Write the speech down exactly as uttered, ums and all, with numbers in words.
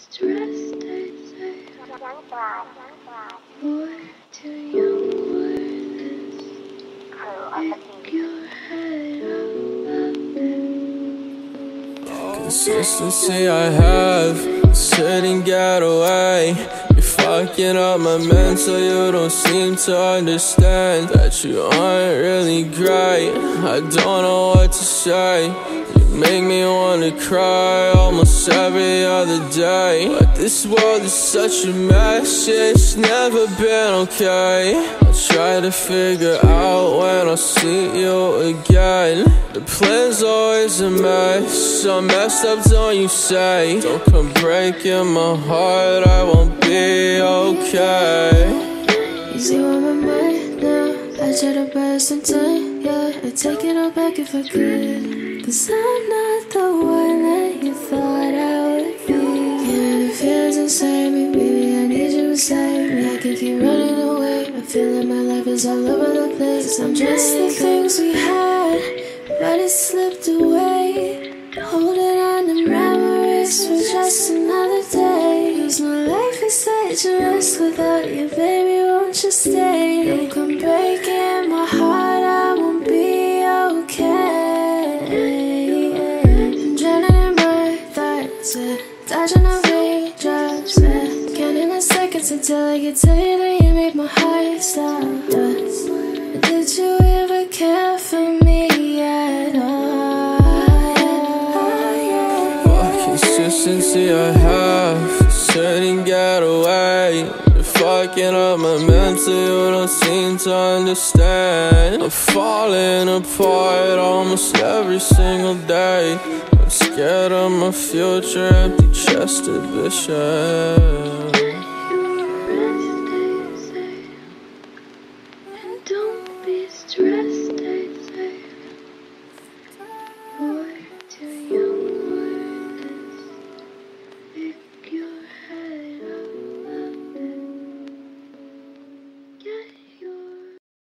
stressed, I'd say. More to young worthless. Hang your head up above. Consistency I have, sitting get away. You're fucking up my mental, you don't seem to understand that you aren't really great. I don't know what to say. You make me wanna cry almost every other day. But this world is such a mess, it's never been okay. I'll try to figure out when I'll see you again. The plan's always a mess, I'm messed up, don't you say? Don't come breaking my heart, I won't be okay. You see where my mind now, I try to buy some time, yeah. I'd take it all back if I could. Cause I'm not the one that you thought I would be. Yeah, the feels inside me, baby, I need you beside me. I can keep running away, I feel like my life is all over the place. I'm just the things we had, but it slipped away. Holding on to memories for just another day. Cause my life is such a mess without you, baby, won't you stay? Don't come breaking my heart, I won't be okay. I'm drowning in my thoughts, yeah. Dodging the raindrops, yeah. Counting the seconds until I get to you, then you make my heart stop, yeah. Did you ever care for me at all? Consistency I have, sitting get away. You're fucking up my mental, you don't seem to understand. I'm falling apart almost every single day. I'm scared of my future, empty chested bitch.